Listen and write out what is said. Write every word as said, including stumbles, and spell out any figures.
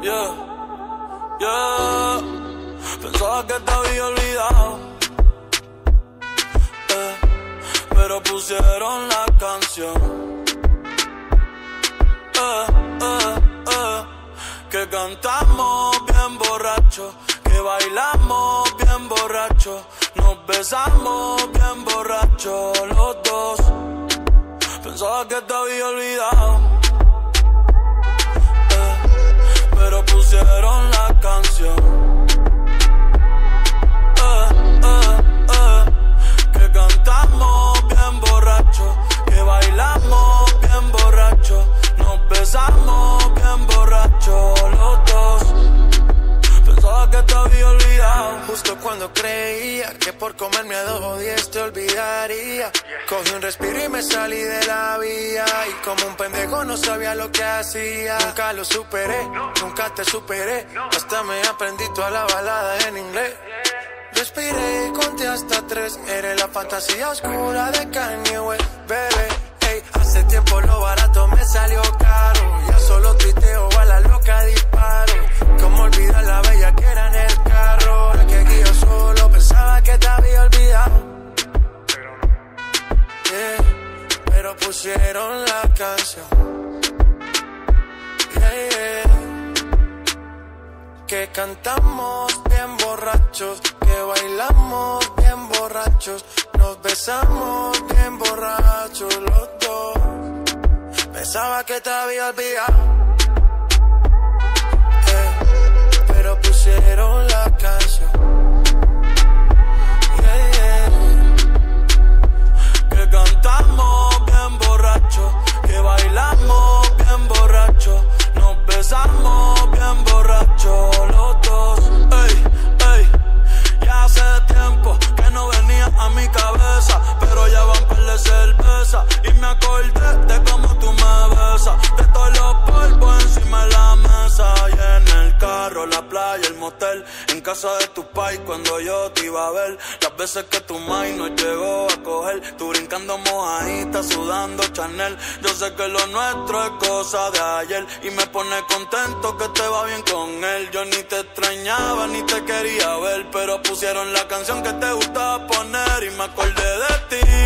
Yeah, yeah. Pensaba que te había olvidado, eh, pero pusieron la canción, eh, eh, eh, que cantamos bien borracho, que bailamos bien borracho, nos besamos bien borracho los dos. Pensaba que te había olvidado, eh, pero pusieron la canción. Cantamos bien borracho, que bailamos bien borracho, nos besamos bien borracho los dos. Pensaba que te había olvidado, justo cuando creía que por comerme a dos o diez te olvidaría. Cogí un respiro y me salí de la vía, y como un pendejo no sabía lo que hacía. Nunca lo superé, nunca te superé, hasta me aprendí toda la balada en inglés. Respiré y conté hasta tres, eres la fantasía oscura de Kanye West, bebé. Ey, hace tiempo lo barato me salió caro, ya solo tuiteo a la loca disparo. Cómo olvidar la bella que era en el carro, la que aquí yo solo pensaba que te había olvidado. Yeah, pero pusieron la canción, yeah, yeah, que cantamos bien borrachos, que bailamos bien borrachos, nos besamos bien borrachos los dos. Pensaba que te había olvidado, eh, pero pusieron la canción, yeah, yeah, que cantamos bien borrachos, que bailamos bien borrachos, nos besamos bien borrachos los dos. Ey, ey, ya hace tiempo que no venía a mi cabeza, pero ya van par de cerveza y me acordé de cómo tú me besas, de todos los polvos encima de la mesa, y en el carro, la playa, el motel, en casa de tu pai cuando yo te iba a ver, las veces que tu mai nos llegó a coger, tú brincando mojadita, sudando Chanel. Yo sé que lo nuestro es cosa de ayer y me pone contento que te va bien con él. Yo ni te extrañaba ni te quería ver, pero pusieron la canción que te gustaba poner y me acordé de ti.